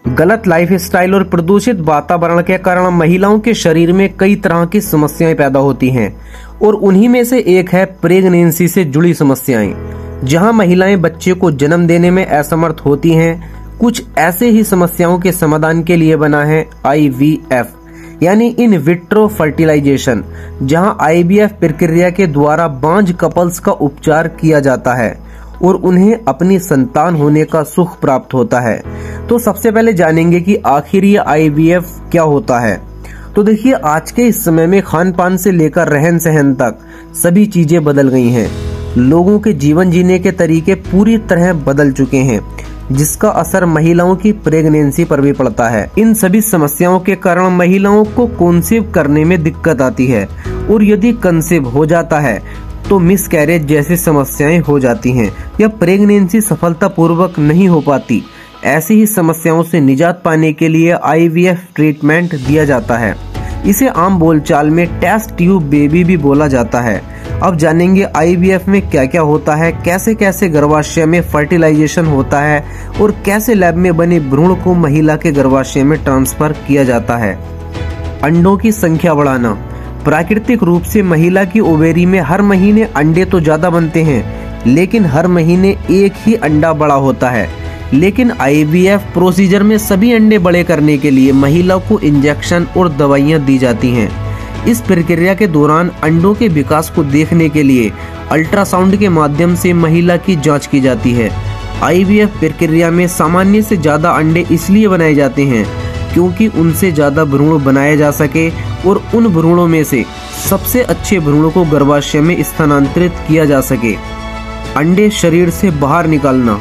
गलत लाइफस्टाइल और प्रदूषित वातावरण के कारण महिलाओं के शरीर में कई तरह की समस्याएं पैदा होती हैं और उन्हीं में से एक है प्रेगनेंसी से जुड़ी समस्याएं। जहां महिलाएं बच्चे को जन्म देने में असमर्थ होती हैं, कुछ ऐसे ही समस्याओं के समाधान के लिए बना है IVF यानी इन विट्रो फर्टिलाइजेशन, जहां IVF प्रक्रिया के द्वारा बांझ कपल्स का उपचार किया जाता है और उन्हें अपनी संतान होने का सुख प्राप्त होता है। तो सबसे पहले जानेंगे कि आखिर ये IVF क्या होता है। तो देखिए, आज के इस समय में खान पान से लेकर रहन सहन तक सभी चीजें बदल गई हैं। लोगों के जीवन जीने के तरीके पूरी तरह बदल चुके हैं, जिसका असर महिलाओं की प्रेगनेंसी पर भी पड़ता है। इन सभी समस्याओं के कारण महिलाओं को कंसीव करने में दिक्कत आती है और यदि कंसीव हो जाता है तो मिसकैरेज जैसी समस्याएं हो जाती हैं या प्रेगनेंसी सफलतापूर्वक नहीं हो पाती। ऐसी ही समस्याओं से निजात पाने के लिए IVF ट्रीटमेंट दिया जाता है। इसे आम बोलचाल में टेस्ट ट्यूब बेबी भी बोला जाता है। अब जानेंगे IVF में क्या क्या होता है, कैसे कैसे गर्भाशय में फर्टिलाइजेशन होता है और कैसे लैब में बने भ्रूण को महिला के गर्भाशय में ट्रांसफर किया जाता है। अंडों की संख्या बढ़ाना। प्राकृतिक रूप से महिला की ओवेरी में हर महीने अंडे तो ज्यादा बनते हैं, लेकिन हर महीने एक ही अंडा बड़ा होता है। लेकिन IVF प्रोसीजर में सभी अंडे बड़े करने के लिए महिला को इंजेक्शन और दवाइयां दी जाती हैं। इस प्रक्रिया के दौरान अंडों के विकास को देखने के लिए अल्ट्रासाउंड के माध्यम से महिला की जांच की जाती है। IVF प्रक्रिया में सामान्य से ज्यादा अंडे इसलिए बनाए जाते हैं क्योंकि उनसे ज्यादा भ्रूण बनाए जा सके और उन भ्रूणों में से सबसे अच्छे भ्रूण को गर्भाशय में स्थानांतरित किया जा सके। अंडे शरीर से बाहर निकालना।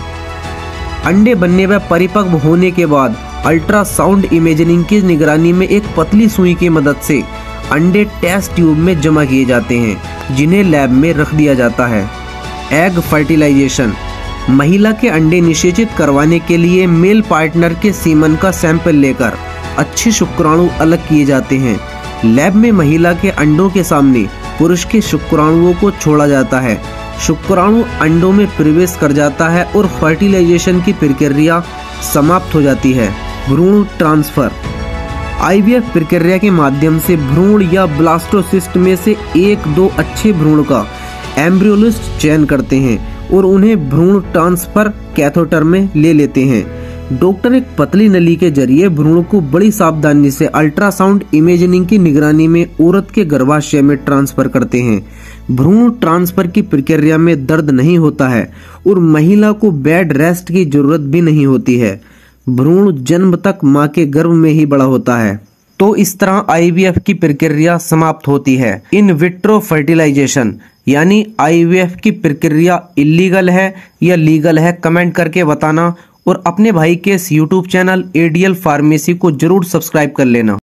अंडे बनने व परिपक्व होने के बाद अल्ट्रासाउंड इमेजिंग की निगरानी में एक पतली सुई की मदद से अंडे टेस्ट ट्यूब में जमा किए जाते हैं, जिन्हें लैब में रख दिया जाता है। Egg fertilisation. महिला के अंडे निषेचित करवाने के लिए मेल पार्टनर के सीमन का सैंपल लेकर अच्छे शुक्राणु अलग किए जाते हैं। लैब में महिला के अंडों के सामने पुरुष के शुक्राणुओं को छोड़ा जाता है। शुक्राणु अंडों में प्रवेश कर जाता है और फर्टिलाइजेशन की प्रक्रिया समाप्त हो जाती है। भ्रूण ट्रांसफर। IVF प्रक्रिया के माध्यम से भ्रूण या ब्लास्टोसिस्ट में से एक दो अच्छे भ्रूण का एम्ब्रियोलिस्ट चयन करते हैं और उन्हें भ्रूण ट्रांसफर कैथेटर में ले लेते हैं। डॉक्टर एक पतली नली के जरिए भ्रूण को बड़ी सावधानी से अल्ट्रासाउंड इमेजिंग की निगरानी में औरत के गर्भाशय में ट्रांसफर करते हैं। भ्रूण ट्रांसफर की प्रक्रिया में दर्द नहीं होता है और महिला को बेड रेस्ट की जरूरत भी नहीं होती है। भ्रूण जन्म तक मां के गर्भ में ही बड़ा होता है। तो इस तरह IVF की प्रक्रिया समाप्त होती है। इन विट्रो फर्टिलाइजेशन यानी IVF की प्रक्रिया इलीगल है या लीगल है, कमेंट करके बताना और अपने भाई के इस YouTube चैनल ADL फार्मेसी को जरूर सब्सक्राइब कर लेना।